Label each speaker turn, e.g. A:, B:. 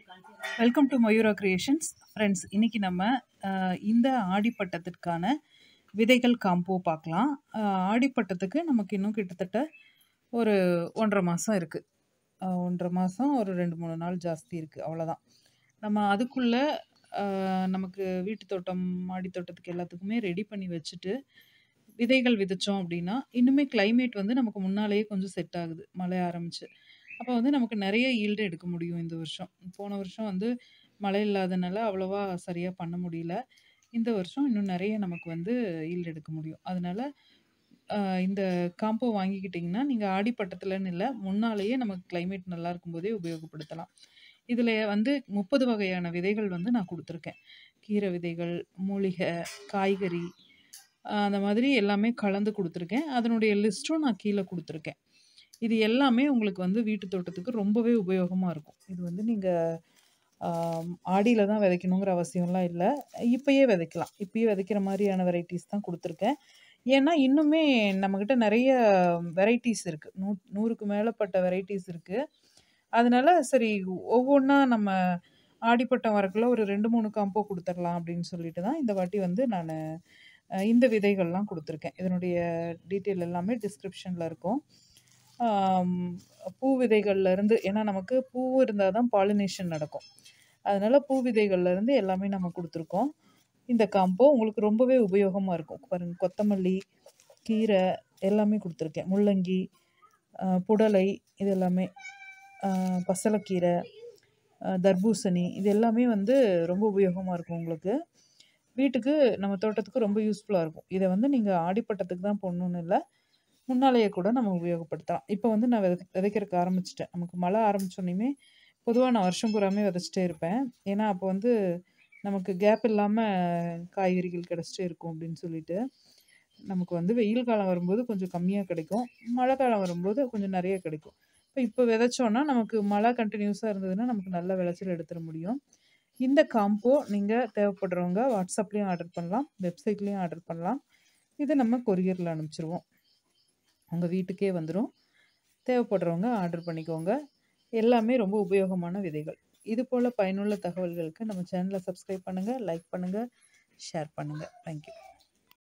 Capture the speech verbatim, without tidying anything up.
A: Welcome to Mayura creations. Friends, இன்னைக்கு நம்ம அஹ், இந்த ஆடிப்பட்டத்திற்கான விதைகள் காம்போ பார்க்கலாம். அஹ், ஆடிப்பட்டத்துக்கு நமக்கு இன்னும் கிட்டத்தட்ட ஒரு ஒன்றரை மாதம் இருக்குது. ஒன்றரை மாதம் ஒரு ரெண்டு மூணு நாள் ஜாஸ்தி இருக்குது, அவ்வளோதான். நம்ம அதுக்குள்ளே நமக்கு வீட்டு தோட்டம் மாடி தோட்டத்துக்கு எல்லாத்துக்குமே ரெடி பண்ணி வச்சுட்டு விதைகள் விதைச்சோம் அப்படின்னா இன்னுமே climate வந்து நமக்கு முன்னாலேயே கொஞ்சம் செட் ஆகுது, மழை ஆரம்பிச்சு. அப்போ வந்து நமக்கு நிறைய ஈல்டு எடுக்க முடியும் இந்த வருஷம். போன வருஷம் வந்து மழை இல்லாதனால அவ்வளவா சரியாக பண்ண முடியல. இந்த வருஷம் இன்னும் நிறைய நமக்கு வந்து ஈல்டு எடுக்க முடியும். அதனால ஆஹ் இந்த காம்போ வாங்கிக்கிட்டிங்கன்னா நீங்கள் ஆடிப்பட்டத்துலன்னு இல்லை, முன்னாலேயே நமக்கு climate நல்லா இருக்கும்போதே உபயோகப்படுத்தலாம். இதில் வந்து முப்பது வகையான விதைகள் வந்து நான் கொடுத்துருக்கேன். கீரை விதைகள், மூலிகை, காய்கறி, ஆஹ் அந்த மாதிரி எல்லாமே கலந்து கொடுத்துருக்கேன். அதனுடைய லிஸ்ட்டும் நான் கீழே கொடுத்துருக்கேன். இது எல்லாமே உங்களுக்கு வந்து வீட்டு தோட்டத்துக்கு ரொம்பவே உபயோகமாக இருக்கும். இது வந்து நீங்கள் ஆடியில் தான் விதைக்கணுங்கிற அவசியம்லாம் இல்லை, இப்பயே விதைக்கலாம். இப்பயே விதைக்கிற மாதிரியான வெரைட்டிஸ் தான் கொடுத்துருக்கேன். ஏன்னா இன்னுமே நம்மக்கிட்ட நிறைய வெரைட்டிஸ் இருக்குது, நூ நூறுக்கு மேலப்பட்ட வெரைட்டிஸ் இருக்குது. அதனால சரி, ஒவ்வொன்றா நம்ம ஆடிப்பட்டம் வரக்குள்ள ஒரு ரெண்டு மூணு காம்போ கொடுத்துடலாம் அப்படின்னு சொல்லிட்டு தான் இந்த வாட்டி வந்து நான் இந்த விதைகள்லாம் கொடுத்துருக்கேன். இதனுடைய டீட்டெயில் எல்லாமே டிஸ்கிரிப்ஷனில் இருக்கும். ஆம், பூ விதைகள்ல இருந்து, ஏன்னா நமக்கு பூ இருந்தால் தான் பாலினேஷன் நடக்கும். அதனால பூ விதைகள்ல இருந்து எல்லாமே நம்ம கொடுத்துருக்கோம். இந்த காம்போ உங்களுக்கு ரொம்பவே உபயோகமாக இருக்கும். பாருங்க, கொத்தமல்லி, கீரை எல்லாமே கொடுத்துருக்கேன். முள்ளங்கி, ஆஹ் புடலை, இது எல்லாமே, ஆஹ் பசலைக்கீரை, ஆஹ் தர்பூசணி, இது எல்லாமே வந்து ரொம்ப உபயோகமாக இருக்கும் உங்களுக்கு. வீட்டுக்கு நம்ம தோட்டத்துக்கு ரொம்ப யூஸ்ஃபுல்லாக இருக்கும். இதை வந்து நீங்கள் ஆடிப்பட்டத்துக்கு தான் போடணுன்னு இல்லை, முன்னாலேயே கூட நம்ம உபயோகப்படுத்தலாம். இப்போ வந்து நான் விதை விதைக்கிறதுக்கு ஆரம்பிச்சிட்டேன். நமக்கு மழை ஆரம்பிச்சோன்னையுமே பொதுவாக நான் வருஷம் பூராமே விதைச்சிட்டே இருப்பேன். ஏன்னா அப்போ வந்து நமக்கு கேப் இல்லாமல் காய்கறிகள் கிடச்சிட்டே இருக்கும் அப்படின்னு சொல்லிட்டு. நமக்கு வந்து வெயில் காலம் வரும்போது கொஞ்சம் கம்மியாக கிடைக்கும், மழை காலம் வரும்போது கொஞ்சம் நிறைய கிடைக்கும். இப்போ இப்போ விதைச்சோன்னா நமக்கு மழை கண்டினியூஸாக இருந்ததுன்னா நமக்கு நல்ல விளைச்சல் எடுத்துட முடியும். இந்த காம்போ நீங்கள் தேவைப்படுறவங்க வாட்ஸ்அப்லேயும் ஆர்டர் பண்ணலாம், வெப்சைட்லேயும் ஆர்டர் பண்ணலாம். இதை நம்ம கொரியரில் அனுப்பிச்சிருவோம், உங்கள் வீட்டுக்கே வந்துடும். தேவைப்படுறவங்க ஆர்டர் பண்ணிக்கோங்க. எல்லாமே ரொம்ப உபயோகமான விதைகள். இது போல் பயனுள்ள தகவல்களுக்கு நம்ம சேனலை சப்ஸ்கிரைப் பண்ணுங்கள், லைக் பண்ணுங்கள், ஷேர் பண்ணுங்கள். தேங்க்யூ.